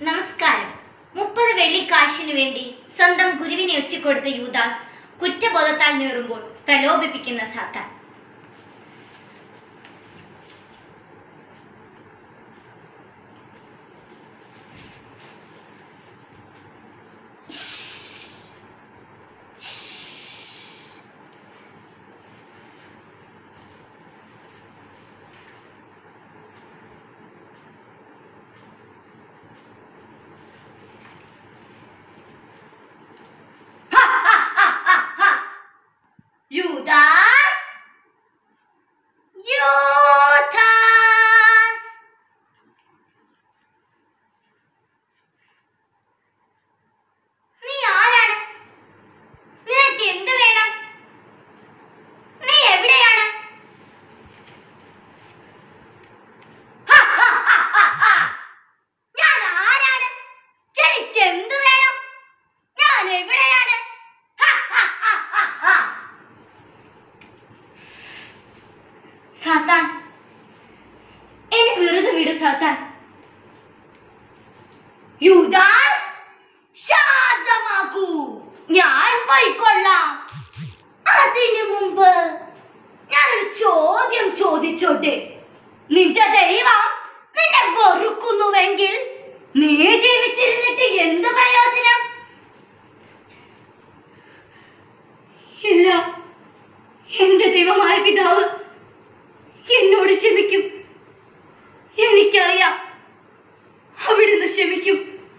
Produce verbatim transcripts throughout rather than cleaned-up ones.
നമസ്കാരം. മുപ്പത് വെള്ളിക്കാശിനു വേണ്ടി സ്വന്തം ഗുരുവിനെ ഒറ്റിക്കൊടുത്ത യൂദാസ് കുറ്റബോധത്താൽ നീറുമ്പോൾ പ്രലോഭിപ്പിക്കുന്ന സാത്താൻ. Yudas! Yudas! നീ ആരാണ്? നിനക്ക് എന്ത് വേണം? നീ എവിടെയാണ്? ഞാൻ ആരാണ്? എനിക്ക് എന്ത് വേണം? ഞാൻ എവിടെയാണ്? സാത്താൻ, എന്നെ വെറുതെ വിടൂ സാത്താൻ. യൂദാസ്, ശാന്തമാകൂ, ഞാൻ പോയിക്കൊള്ളാം. അതിനു മുമ്പ് ഞാനൊരു ചോദ്യം ചോദിച്ചോട്ടെ. നിന്റെ ദൈവം നിന്നെ വെറുക്കുന്നുവെങ്കിൽ നീ ജീവിച്ചിരുന്നിട്ട് എന്ത് പ്രയോജനം? ഇല്ല, എന്റെ ദൈവമായ പിതാവ് എന്നോട് ക്ഷമിക്കും. എനിക്കറിയാം, അവിടുന്ന് ക്ഷമിക്കും.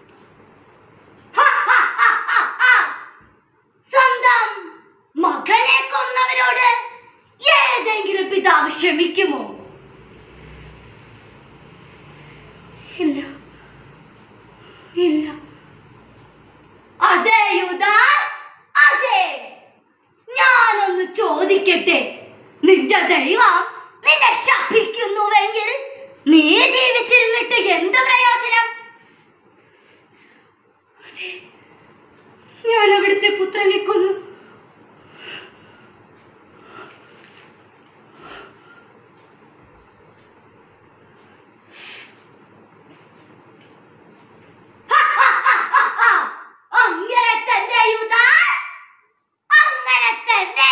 സ്വന്തം മകനെ കൊന്നവരോട് ഏതെങ്കിലും പിതാവ് ക്ഷമിക്കുമോ? ഇല്ല, ഇല്ല. അതെ യൂദാസ്, അതെ. ഞാനൊന്ന് ചോദിക്കട്ടെ, നിന്റെ ദൈവം നിന്നെ ശപിക്കുന്നുവെങ്കിൽ നീ ജീവിച്ചിരുന്നിട്ട് എന്ത് പ്രയോജനം? അതെ, ഞാൻ അവിടുത്തെ പുത്രനെ കൊന്നു. അങ്ങനെ തന്നെ യൂദാസ്, അങ്ങനെ തന്നെ.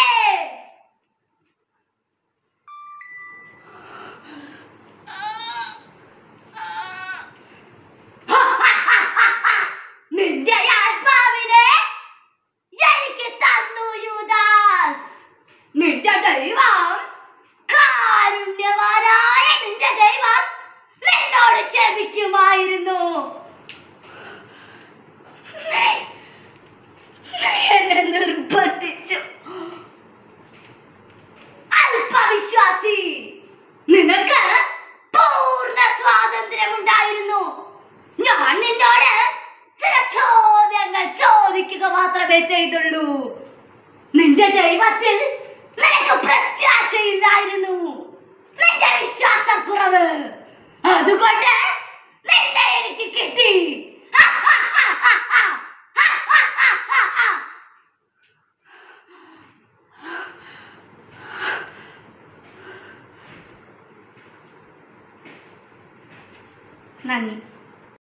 നിന്റെ ആത്മാവിനെ എനിക്ക് തന്നു യൂദാസ്. നിന്റെ ദൈവം, കാരുണ്യവാനായ നിന്റെ ദൈവം നിന്നോട് ക്ഷമിക്കുമായിരുന്നു. എന്നെ നിർബന്ധിച്ചു. അല്പവിശ്വാസി, നിനക്ക് പൂർണ്ണ സ്വാതന്ത്ര്യമുണ്ടായിരുന്നു. ഞാൻ നിന്നോട് ചില ചോദ്യങ്ങൾ ചോദിക്കുക മാത്രമേ ചെയ്തുള്ളൂ. നിന്റെ ദൈവത്തിൽ നിനക്ക് പ്രത്യാശയില്ലായിരുന്നു. നിന്റെ വിശ്വാസക്കുറവ്, അതുകൊണ്ട് നിന്നെ എനിക്ക് കിട്ടി. നന്ദി.